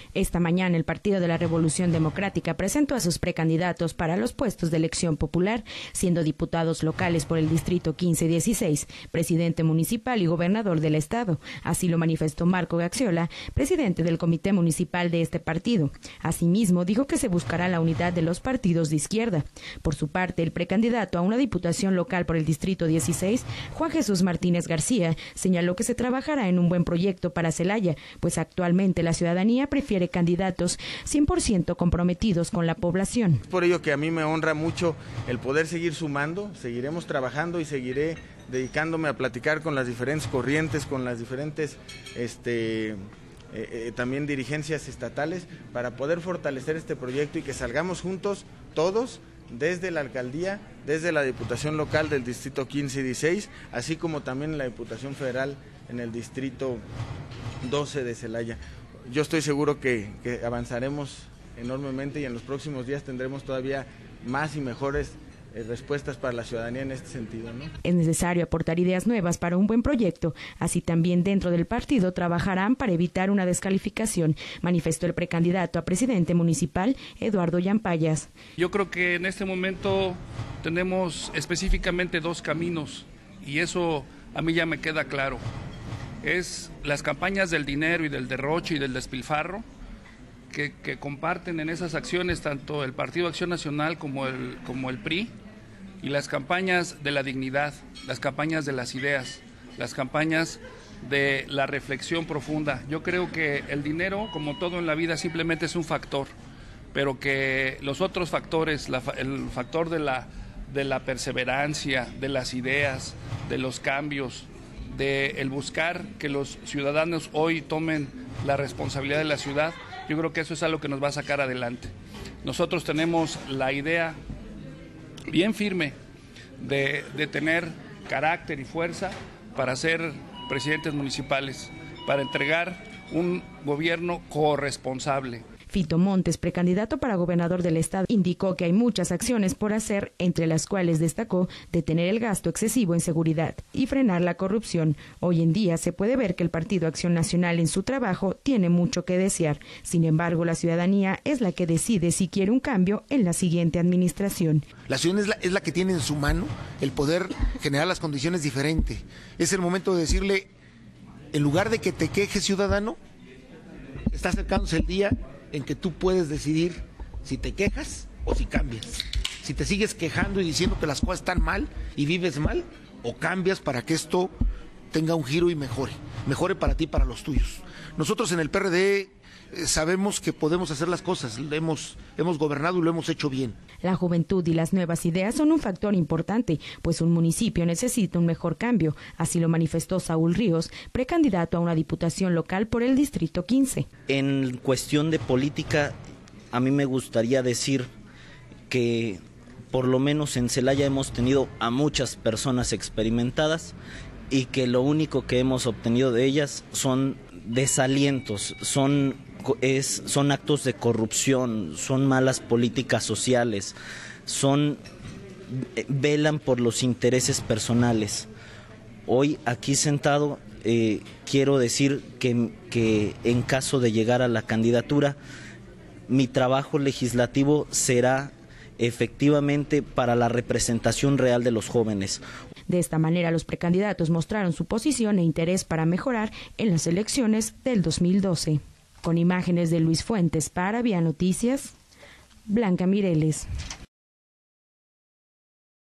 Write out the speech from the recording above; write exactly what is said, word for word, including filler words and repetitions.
Esta mañana el Partido de la Revolución Democrática presentó a sus precandidatos para los puestos de elección popular, siendo diputados locales por el distrito quince y dieciséis, presidente municipal y gobernador del estado. Así lo manifestó Marco Gaxiola, presidente del comité municipal de este partido. Asimismo, dijo que se buscará la unidad de los partidos de izquierda. Por su parte, el precandidato a una diputación local por el distrito dieciséis, Juan Jesús Martínez García, señaló que se trabajará en un buen proyecto para Celaya, pues actualmente la ciudadanía prefiere candidatos cien por ciento comprometidos con la población. Por ello que a mí me honra mucho el poder seguir sumando, seguiremos trabajando y seguiré dedicándome a platicar con las diferentes corrientes, con las diferentes este, eh, eh, también dirigencias estatales para poder fortalecer este proyecto y que salgamos juntos todos, desde la alcaldía, desde la diputación local del distrito quince y dieciséis, así como también la diputación federal en el distrito doce de Celaya. Yo estoy seguro que, que avanzaremos enormemente y en los próximos días tendremos todavía más y mejores eh, respuestas para la ciudadanía en este sentido, ¿no? Es necesario aportar ideas nuevas para un buen proyecto. Así también dentro del partido trabajarán para evitar una descalificación, manifestó el precandidato a presidente municipal, Eduardo Yampayas. Yo creo que en este momento tenemos específicamente dos caminos y eso a mí ya me queda claro. Es las campañas del dinero y del derroche y del despilfarro que, que comparten en esas acciones tanto el Partido Acción Nacional como el, como el P R I, y las campañas de la dignidad, las campañas de las ideas, las campañas de la reflexión profunda. Yo creo que el dinero, como todo en la vida, simplemente es un factor, pero que los otros factores, la, el factor de la, de la perseverancia, de las ideas, de los cambios, de el buscar que los ciudadanos hoy tomen la responsabilidad de la ciudad, yo creo que eso es algo que nos va a sacar adelante. Nosotros tenemos la idea bien firme de, de tener carácter y fuerza para ser presidentes municipales, para entregar un gobierno corresponsable. Fito Montes, precandidato para gobernador del estado, indicó que hay muchas acciones por hacer, entre las cuales destacó detener el gasto excesivo en seguridad y frenar la corrupción. Hoy en día se puede ver que el Partido Acción Nacional en su trabajo tiene mucho que desear. Sin embargo, la ciudadanía es la que decide si quiere un cambio en la siguiente administración. La ciudadanía es la, es la que tiene en su mano el poder generar las condiciones diferentes. Es el momento de decirle, en lugar de que te quejes, ciudadano, está acercándose el día en que tú puedes decidir si te quejas o si cambias. Si te sigues quejando y diciendo que las cosas están mal y vives mal, o cambias para que esto tenga un giro y mejore. Mejore para ti y para los tuyos. Nosotros en el P R D eh, sabemos que podemos hacer las cosas, hemos, hemos gobernado y lo hemos hecho bien. La juventud y las nuevas ideas son un factor importante, pues un municipio necesita un mejor cambio. Así lo manifestó Saúl Ríos, precandidato a una diputación local por el distrito quince. En cuestión de política, a mí me gustaría decir que por lo menos en Celaya hemos tenido a muchas personas experimentadas y que lo único que hemos obtenido de ellas son desalientos, son, es, son actos de corrupción, son malas políticas sociales, son, velan por los intereses personales. Hoy aquí sentado eh, quiero decir que, que en caso de llegar a la candidatura, mi trabajo legislativo será efectivamente para la representación real de los jóvenes. De esta manera, los precandidatos mostraron su posición e interés para mejorar en las elecciones del dos mil doce. Con imágenes de Luis Fuentes para Vía Noticias, Blanca Mireles.